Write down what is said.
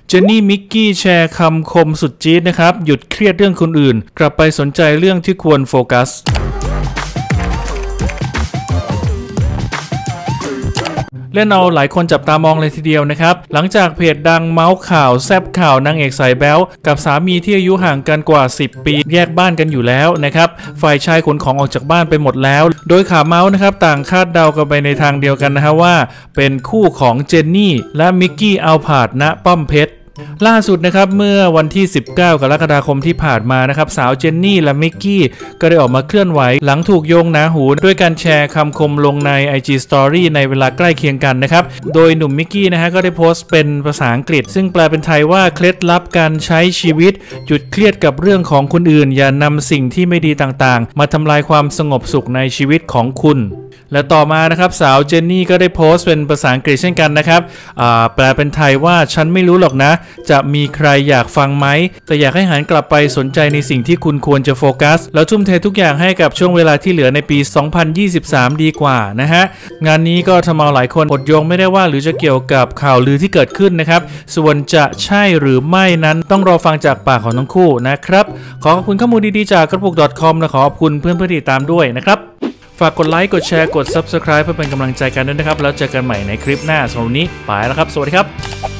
เจนนี่มิกกี้แชร์คำคมสุดจี๊ดนะครับหยุดเครียดเรื่องคนอื่นกลับไปสนใจเรื่องที่ควรโฟกัสเล่นเอาหลายคนจับตามองเลยทีเดียวนะครับหลังจากเพจดังเมาส์ข่าวแซบข่าวนางเอกสายแบ๊วกับสามีที่อายุห่างกันกว่า10ปีแยกบ้านกันอยู่แล้วนะครับฝ่ายชายขนของออกจากบ้านไปหมดแล้วโดยข่าวเมาส์นะครับต่างคาดเดากันไปในทางเดียวกันนะฮะว่าเป็นคู่ของเจนนี่และมิกกี้อัลพาร์ดณป้อมเพชรล่าสุดนะครับเมื่อวันที่19กรกฎาคมที่ผ่านมานะครับสาวเจนนี่และมิกกี้ก็ได้ออกมาเคลื่อนไหวหลังถูกโยงหนาหูด้วยการแชร์คำคมลงใน IG Story ในเวลาใกล้เคียงกันนะครับโดยหนุ่มมิกกี้นะฮะก็ได้โพสต์เป็นภาษาอังกฤษซึ่งแปลเป็นไทยว่าเคล็ดลับการใช้ชีวิตหยุดเครียดกับเรื่องของคนอื่นอย่านำสิ่งที่ไม่ดีต่างๆมาทำลายความสงบสุขในชีวิตของคุณและต่อมานะครับสาวเจนนี่ก็ได้โพสต์เป็นภาษาอังกฤษเช่นกันนะครับแปลเป็นไทยว่าฉันไม่รู้หรอกนะจะมีใครอยากฟังไหมแต่อยากให้หันกลับไปสนใจในสิ่งที่คุณควรจะโฟกัสแล้วทุ่มเททุกอย่างให้กับช่วงเวลาที่เหลือในปี 2023 ดีกว่านะฮะงานนี้ก็ทำเอาหลายคนอดโยงไม่ได้ว่าหรือจะเกี่ยวกับข่าวลือที่เกิดขึ้นนะครับส่วนจะใช่หรือไม่นั้นต้องรอฟังจากปากของทั้งคู่นะครับขอขอบคุณข้อมูลดีๆจากกระปุก .com และขอขอบคุณเพื่อนๆติดตามด้วยนะครับฝากกดไลค์กดแชร์กด Subscribe เพื่อเป็นกำลังใจกันด้วยนะครับแล้วเจอกันใหม่ในคลิปหน้าสำหรับวันนี้ไปแล้วครับสวัสดีครับ